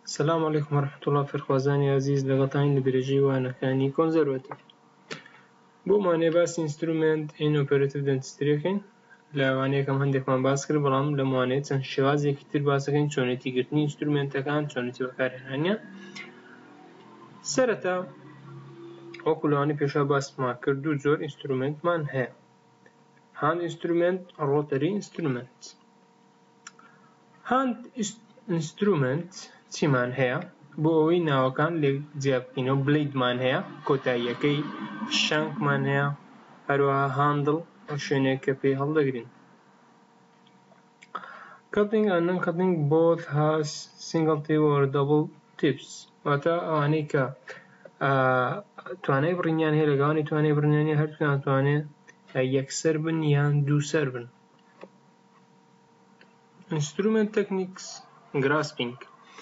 السلام عليكم ورحمة الله فێرخوازانی عزیز لەگەڵتان لە بێرەژەی وانەکانی کۆنزەرواتیڤ. بۆمانێ باسی ئینسترومنت ئین ئۆپێرەتیڤ دەنتستریەکەین. لە وانەیەکەم هەندێکمان باس کرد، بەڵام لەم وانەیە چەند شێوازێکی تر باسەکەین چۆنێتی گرتنی ئینسترومنتەکان، چۆنێتی بەکارهێنانیان. سەرەتا وەکو لەوانەی پێشەوە باسمان کرد دوو جۆر ئینسترومنتمان هەیە: هاند ئینسترومنت، ڕۆتەری ئینسترومنت. هاند ئینسترومنت چیمان هەیە؟ بۆ ئەوەی ناوەکان لێک جیا بکەینەوە، بلیدمان هەیە، کۆتاییەکەی، شانکمان هەیە، هەروەها هاندڵ ئەو شوێنەیە کە پێی هەڵدەگرین. Cutting and non-cutting both has single tip or double tips. واتە ئەوانەی کە توانای بڕینیان هەیە لەگەڵانی توانای بڕینیانی هەردووکیان توانێت یەکسەر بن یان دووسەر بن. Instrument techniques grasping.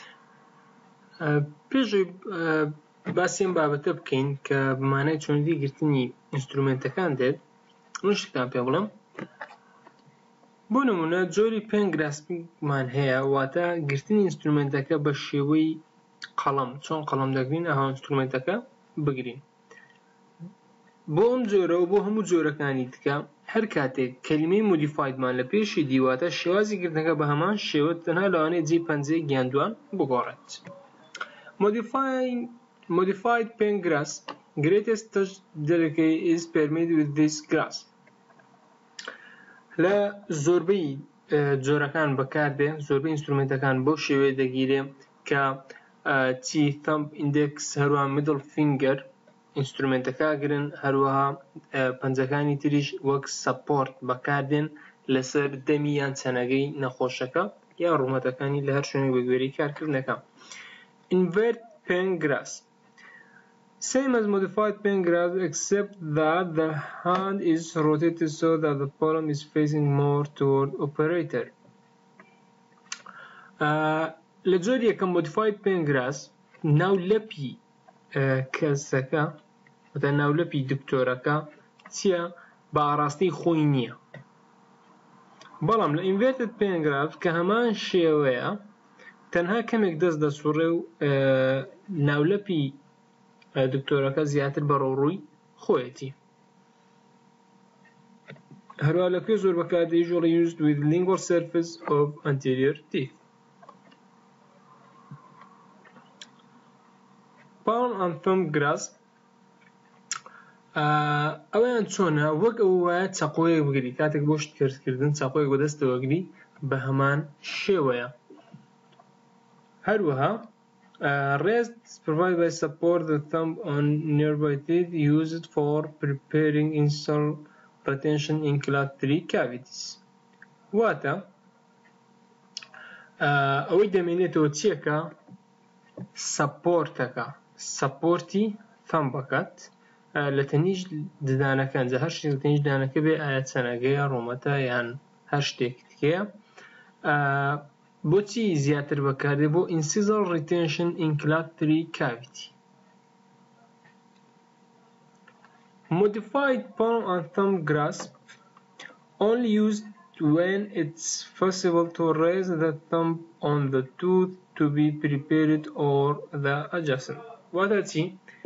پێشەوەی باسی ئەم بابەتە بکەین کە بمانای چۆنێتی گرتنی ئینسترومنتەکان دێت، من شتێکتان پێ بڵێم. بۆ نمونە جۆری پێن گراسپینگمان هەیە، واتە گرتنی ئینسترومنتەکە بە شێوەی قەڵەم، چۆن قەڵەم دەگرین ئەها ئینسترومنتەکە بگرین. بۆ ئەم جۆرە و بۆ هەموو جۆرەکانی دیکە هەر کاتێک کەلیمەی مۆدیفایدمان لە پێشی دیواتە، شێوازی گرتنەکە بە هەمان شێوە تەنها لەوانەیە جێی پەنجەی گیاندوان بگۆڕێت. Modified pen grasp. Greatest touch delicate is permitted with this grasp. لە زۆربەی جۆرەکان بەکاردێ، زۆربەی ئینسترومنتەکان بۆ شێوەیە دەگیرێ کە چی thumb index هەروەها middle finger ئینسترومنتەکە گرن، هەروەها پەنجەکانی تریش وەک سەپۆرت بەکاردێن لەسەر دەمی یان چەنەگەی نەخۆشەکە یان ڕوومەتەکانی لە هەر شوێنێک بە گوێرەی کارکردنەکە. Invert pen grasp. Same as modified pen grasp except that the hand is rotated so that the palm is facing more toward operator. لە جۆری یەکەم modified pen grasp ناولەپی کەسەکە واتە ناولەپی دکتۆرەکە چییە؟ بە ئاڕاستی خۆی نییە. بەڵام لە inverted pen grasp کە هەمان شێوەیە، تەنها کەمێک دەست دەسوڕێ و ناولەپی دکتۆرەکە زیاتر بە ڕۆڕووی خۆیەتی. هەروەها لە پێ زۆر بەکاردێت usually used with lingual surface of anterior teeth. Palm and thumb grasp. ئەویان چۆنە؟ وەک ئەو وایە چەقۆیەک بگری، کاتێک بۆ شتکردن چەقۆیەک بەدەستەوە گری، بە هەمان شێوەیە. هەروەها rest provided by support the thumb on nearby teeth used for preparing insult retention in clade 3 cavities. واتە ئەوەی دەمێنێتەوە چیەکە؟ سەپۆرتەکە، سەپۆرتی ثەمبەکەت لە تەنیشت ددانەکان، جا هەر شتێک لە تەنیشت ددانەکە بێ، ئایا چەنەگەیە، ڕۆمەتە یان هەر شتێک دیکەیە. بۆچی زیاتر بەکاردێ؟ بۆ incisional retention in clade 3 cavity. Modified palm and thumb grasp only used when it's possible to raise the thumb on the tooth to be prepared or the adjacent. واتە چی؟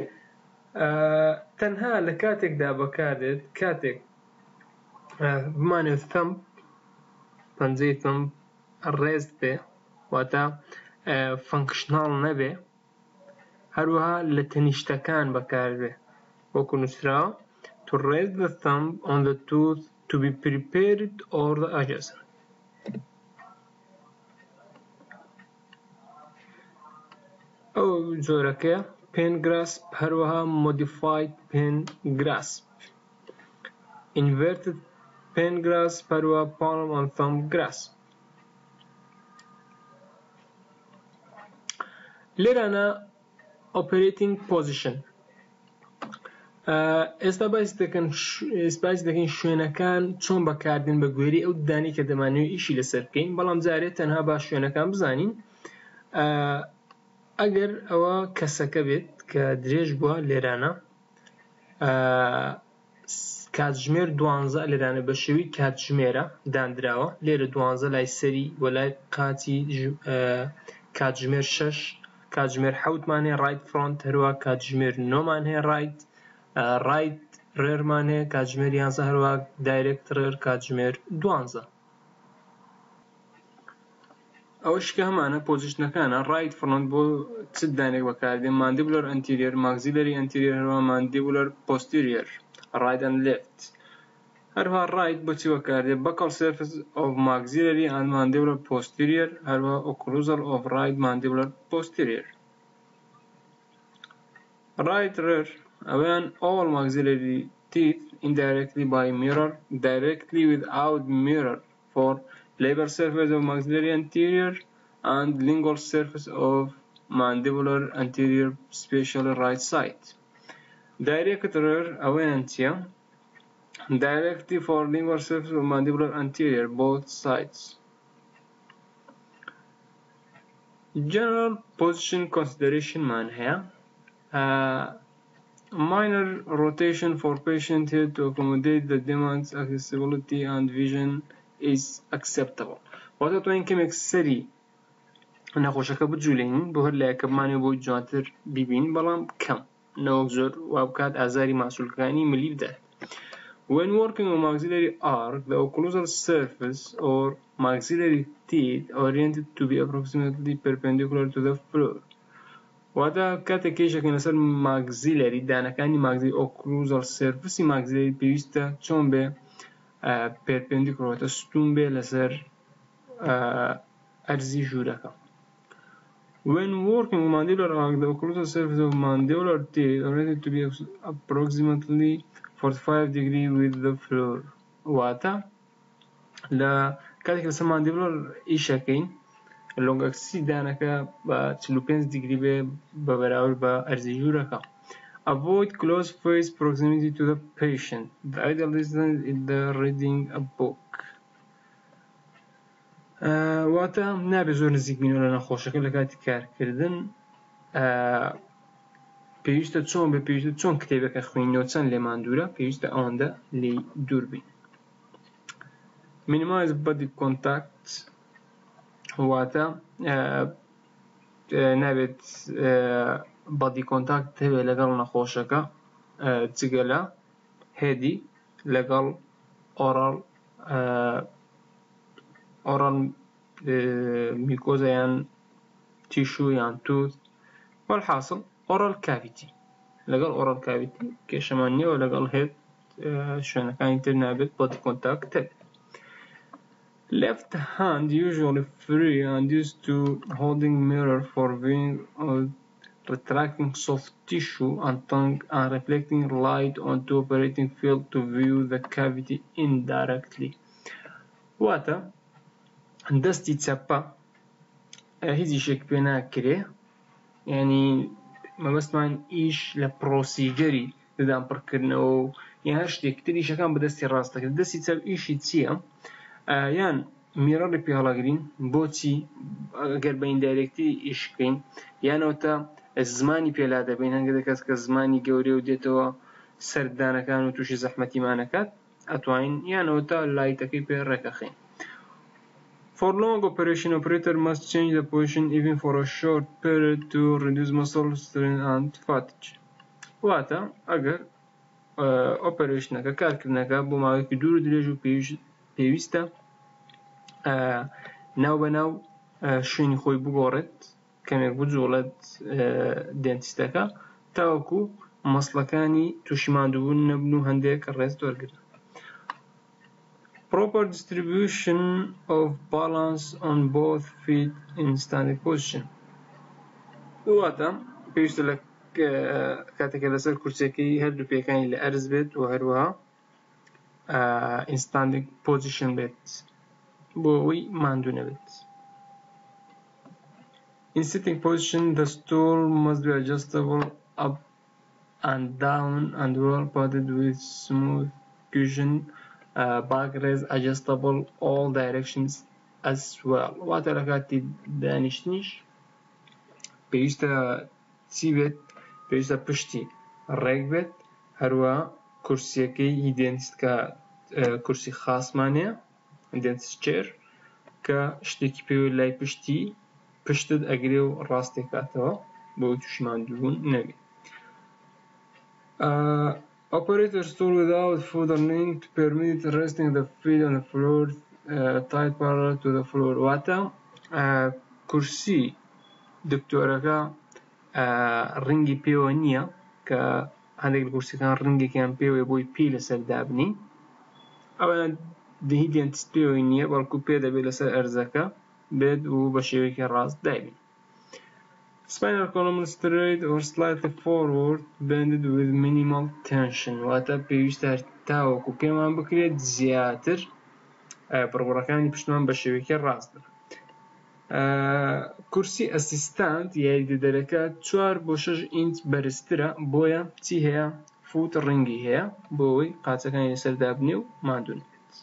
تەنها لە کاتێکدا بەکاردێت کاتێک بمانێت thumb پەنجەی thumb ڕێز بێ، واتە فەنکشناڵ نەبێ، هەروەها لە تەنیشتەکان بەکاربێ، وەکو نووسراوە to raise the thumb on the tooth to be prepared or the adjacent. ئەو جۆرەکەیە pen grasp. هەروەها modified pen grasp، inverted pen grasp، هەروەها palm and thumb grasp. لێرانە operating position. ئێستا باسی دەکەین شوێنەکان چۆن بەکاردێن بە گوێرەی ئەو ددانی کە دەمانەوێت ئیشی لەسەر بکەین، بەڵام جارێت تەنها با شوێنەکان بزانین. ئەگەر ئەوە کەسەکە بێت کە درێژ بووە، لێرانە کاتژمێر 12 لێرانە بە شێوەی کاتژمێرە دانراوە، لێرە 12 لای سەری و لای قاچی کاتژمێر 6 کاتژمێر 7مان هەیە ڕایت فرۆنت، هەروە کاتژمێر 9مان هەیە ڕایت ڕێرمان هەیە، کاتژمێر 11 هەروە دایرێکت ڕێر کاتژمێر 12. ئەوەش کە هەمانە پۆزیشنەکانە. ڕایت فرۆنت بۆ چ دانێک بەکاردێن؟ ماندیبولەر ئەنتیریەر، ماگزیلەری ئەنتیریەر، هەروە ماندیبولەر پۆستیریەر، ڕایت ئەند لێفت. هەروە ڕایت بۆچی بەکاردێت؟ بەکەڵ سێرفس ئۆف ماگزیلەری ئەند ماندیبولەر پۆستیریەر، هەروە ئۆکلوزەل ئۆف ڕایت ماندیبولەر پۆستیریەر. ڕایت ڕێر ئەوەیان all maxillary teeth indirectly by mirror, directly without mirror for labial surface of maxillary anterior and lingual surface of mandibular anterior, especially right side. Direct rear ئەوەیان چییە؟ directly for lingual surface of mandibular anterior, both sides. General position consideration مان هەیە. Minor rotation for patient head to accommodate the demands, accessibility and vision is acceptable. واتە توانین کەمێک سەری نەخۆشەکە بجوولێنین بۆ هەر لایەکە بمانێ بۆی جوانتر بیبین، بەڵام کەم نەوەک زۆر وا بکات ئازاری ماسوولەکانی ملی بدات. When working on maxillary arch, the occlusal surface or maxillary teeth oriented to be approximately perpendicular to the floor. واتە کاتێک کێشەکەین لەسەر ماگزیلەری دانەکانی ماگزیلەری ئۆکلوزەل سێرفسی ماگزیلەری پێویستە چۆن بێ؟ پێرپێندیکوڵ، واتە ستون بێ لەسەر ئەرزی ژوورەکە. When working on mandibular arch, the occlusal surface of mandibular teeth oriented to be approximately 45 degrees with the floor. واتە لە کاتێک لەسەر ماندیبولەر ئیشەکەین لۆنگەکسی دانەکە بە 45 دیگری بێ بە بەراورد بە ئەرزی ژوورەکە. Avoid close face proximity to the patient. The ideal distance is the reading a book. واتە نابێ زۆر نزیک بینەوە لە نەخۆشەکە لە کاتی کارکردن. پێویستە چۆن بێ؟ پێویستە چۆن کتێبەکە خوێندنەوە چەند لێمان دوورە، پێویستە ئەوەندە لێی دوور بین. Minimize body contact. واتە نابێت بەدی کۆنتاکت هەبێ لەگەڵ نەخۆشەکە جگە لە هێدی لەگەڵ ئۆڕەڵ میکۆزە یان تیشو یان تووت، وەڵحاصل ئۆڕەل کاڤیتی، لەگەڵ ئۆڕەل کاڤیتی کێشەمان نییەوە، لەگەڵ هێد شوێنەکانی تر نابێت بەدی کۆنتاکت هەبێت. Left hand usually free and used to holding mirror for viewing or retracting soft tissue and tongue and reflecting light onto operating field to view the cavity indirectly. واتە دەستی چەپە هیچ ئیشێک پێ ناکرێ، یعنی مەبەستمان ئیش لە پرۆسیجەری ددان پڕکردنەوە و یان هەر شتێک تر ئیشەکان بە دەستی ڕاستەکرد. دەستی چەپ ئیشی چییە؟ یان میرەڕی پێ هەڵەگرین، بۆچی ئەگەر بە ئیندایرێکتی ئیشکەین، یانەوەتە زمانی پێلا دەبین، هەنگە کەس کە زمانی گەورێ و دێتەوە سەردانەکان و تووشی زەحمەتیمانەکات ئەتوانین، یانەوەتە لایتەکەی پێ ڕێکەخین. For long operation, operator must change the position even for a short period to reduce muscle strain and fatigue. واتە ئەگەر ئۆپەرێشنەکە کارکردنەکە بۆ ماوەیەکی دوور و درێژ و پێویستە ناو بەناو شوێنی خۆی بگۆڕێت، کەمێک بجوڵێت دێنتیستەکە تاوەکو مەسڵەکانی تووشی ماندووبوون نەبن و هەندێک ڕێز وەرگرن. Proper distribution of balance on both feet in standing position. واتە پێویستە لە کاتێکە لەسەر کورسەکەی هەردوو پێکانی لە ئەرز بێت و هەروەها in standing position بێت بۆ ئەوەی ماندوو نەبێت. In sitting position, the stool must be adjustable up and down and well padded with smooth cushion, backrest adjustable all directions as well. واتە لە کاتی دانیشتنیش پێویستە چی بێت؟ پێویستە پشتی ڕێک بێت، هەروە کورسیەکەی هی دێنتیست کە کورسی خاصمانەیە دێنتیست چێر کە شتێکی پێوە لای پشتی پشتت ئەگرێ و ڕاستێکاتەوە بۆی تووشمان دووبوون نەبێت. Operator store without further link to permit resting the feet on the floor tied parallel to the floor. واتە کورسی دکتۆرەکە ڕنگی پێوە نییە کە هەندێک کورسەکان ڕنگێکیان پێوێ بۆی پێی لەسەر دابنی، ئەوەیان هیچ دێنتیست پێوەی نییە، بەڵکو پێ دەبێت لەسەر ئەرزەکە بێت و بە شێوەیەکی ڕاست دابین. Spinal column straight or slightly forward bended with minimal tension. واتە پێویستە تاوەکو پێمان بکرێت زیاتر پڕبڕەکانی پشتمان بە شێوەیەکی ڕاست بن. کورسی ئەسیستانت یاریدەدەرەکە 4 بۆ 6 ئینچ بەرزترە، بۆیە چی هەیە؟ فوت ڕنگی هەیە بۆ ئەوەی قاچەکانی لەسەر دابنێ و ماندوو نبێت.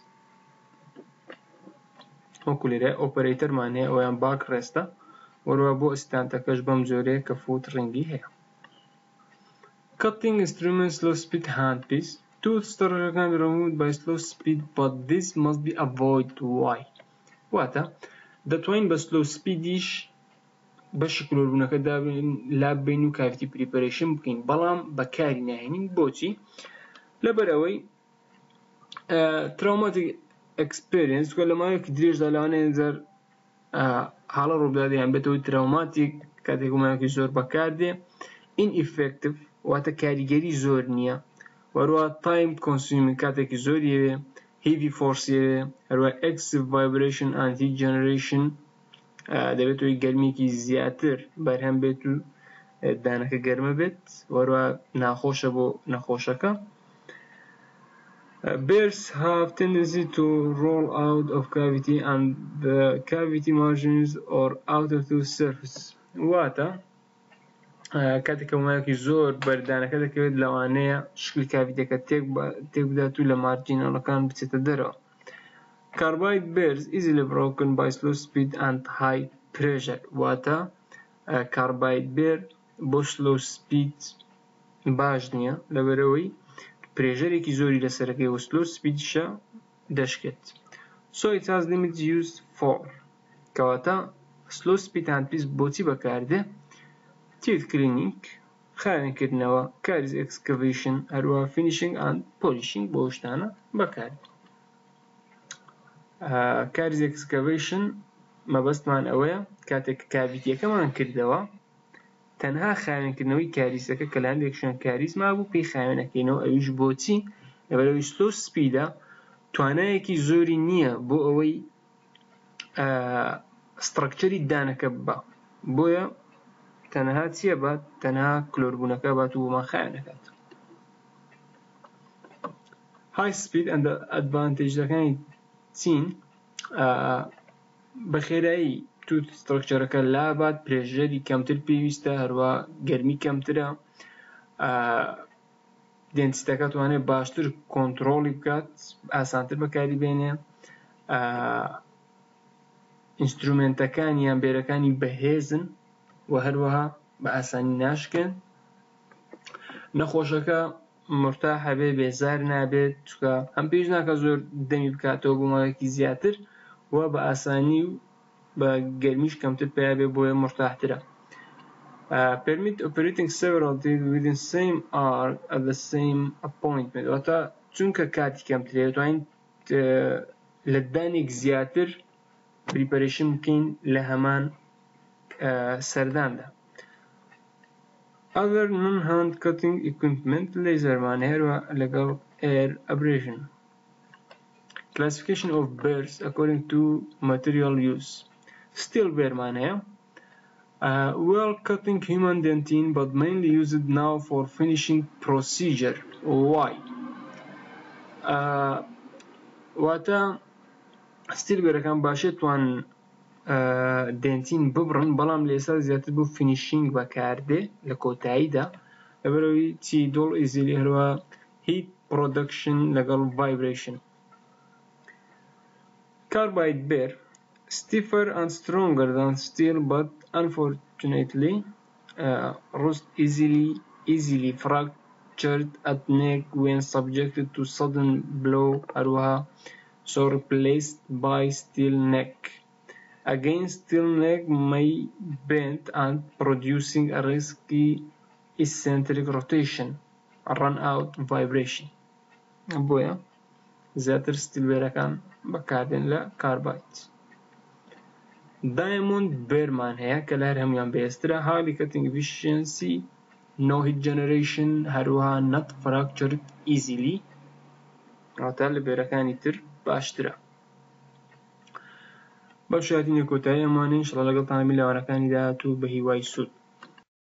وەکو لێرە ئۆپەرەیتەرمان هەیە ئەویان باک ڕێستە، وەروە بۆ ئەسیستانتەکەش بەم جۆرەیە کە فوت ڕنگی هەیە. Cutting instruments slow speed handpiece. Tooth storage can be removed by slow speed, but this must be avoided. Why? واتە دەتوانین بە سلۆ سپیدیش بەشی کلۆربوونەکە لابین و کاڤیتی پریپەرێشن بکەین، بەڵام بەکاری ناهێنین. بۆچی؟ لەبەرەوەی تراوماتیک ئەکسپێرینس وە لە ماوەیەکی درێژدا لەوانەیە زەر حاڵە ڕووبدادەیان بێتەوەی تراوماتیک کاتێک ماوەیەکی زۆر بەکاردێ، ineffective واتە کاریگەری زۆر نییە، وەروە تایم کۆنسیومینگ کاتێکی زۆریەوێ، heavy forceەوێ، هەروە excessive vibration and heat generation دەبێتەوەی گەرمێکی زیاتر بەرهەم بێت و دانەکە گەرمە بێت، وەروە ناخۆشە بۆ نەخۆشەکە. Bears have tendency to roll out of cavity and the cavity margins or out of the surface. واتە کاتێک مایەکی زۆر بەردانەکە دەکەوێت لەوانەیە شکلی کاڤیتەکە تێک بدات و لە مارجینەڵەکان بچێتە دەرەوە. Carbide bears easily broken by slow speed and high pressure. واتە carbide bear بۆ slow speed باش نییە لەبەرەوەی پرێژەرێکی زۆری لەسەرەکەی و slow speedشە دەشکێت. So it has limited use for. کەواتە slow speed handpiece بۆچی بەکاردێ؟ teeth cleaning، خاوێنکردنەوە، caries excavation، هەروە finishing and polishing بۆ شتانە بەکاردێ. caries excavation مەبەستمان ئەوەیە کاتێک کاڤیتیەکەمان کردەوە تەنها خاوێنکردنەوەی کاریسەکە کە لە هەندێک شوێن کاریس مابوو پێی خاوێنەکەینەوە. ئەویش بۆچی؟ لەبەرەوەی سلۆ سپیدە توانایەکی زۆری نییە بۆ ئەوەی سترەکچەری دانەکە ببە، بۆیە تەنها چییە بات؟ تەنها کلۆربوونەکە بات و بۆمان خاوێنەکات. High speed and the advantageەکانی چین؟ بەخێرایی توت سترەکچەرەکە لابات، پرێژەری کەمتر پێویستە، هەروە گەرمی کەمترە، دێنتیستەکە توانێت باشتر کۆنتڕۆڵی بکات، ئاسانتر بەکاری بێنێ، ئینسترومنتەکانی یان بێرەکانی بەهێزن و هەروەها بە ئاسانی ناشکێن. نەخۆشەکە مرتاحە بێ، بێزار نابێت، چونکە هەم پێویست ناکات زۆر دەمی بکاتەوە بۆ ماوەیەکی زیاتر و بە ئاسانی و بە گەرمیش کەمتر پێیا بێ، بۆیە مرتاحترە. Permit operating several teeth within same hour at the same appointment. واتە چونکە کاتی کەمترێ دەتوانین لە دانێک زیاتر پریپەرێشن بکەین لە هەمان سەرداندا. Other non-hand cutting equipment laserمان هەروە لەگەڵ air abrasion. Classification of bears according to material use. Steel bearمان هەیە. Well cutting human dentine but mainly used now for finishing procedure. Why? واتە ستیل بێرەکان باشێت توان دێنتین ببڕن، بەڵام لە ئێستا زیاتر بۆ فینیشینگ بەکاردێ لە کۆتاییدا، لەبەرەوەی چی دۆڵ ئیزیلی، هەروە هیت پرۆدەکشن لەگەڵ vibration. Carbide bear stiffer and stronger than steel but unfortunately rust easily fractured at neck when subjected to sudden blow، هەروەها so replaced by steel neck. Again, stillneck may bend and producing a risky eccentric rotation, a run out vibration. بۆیە زیاتر ستیلوێرەکان بەکاردێن لە کاربایت. Diamond بێرمان هەیە کە لە هەر هەمویان بەهێزترە. Highly cutting efficiency, no heat generation، هەروەها not fractured easily، واتە لە بێرەکانی تر باشترە. بەو شایەتینە کۆتایی ئەمانەی ئینشەڵا لەگەڵتان بین لە وانەکانی داهاتوو بە هیوای سوود.